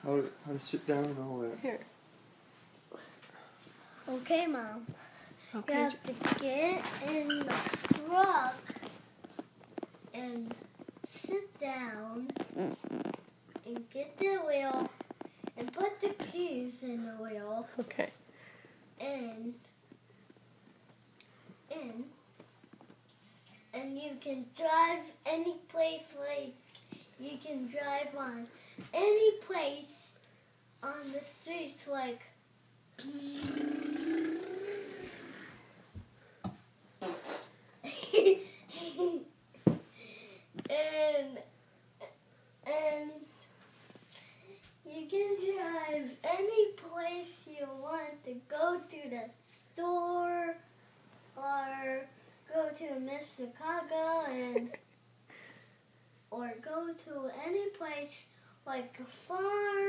how to sit down and all that. Here. Okay, Mom. Okay. You have to get in the truck and sit down and get the wheel and put the keys in the wheel Okay. and you can drive any place, like you can drive on any place on the streets, like and you can drive any place you want to go to the store or go to Mississauga or go to any place like a farm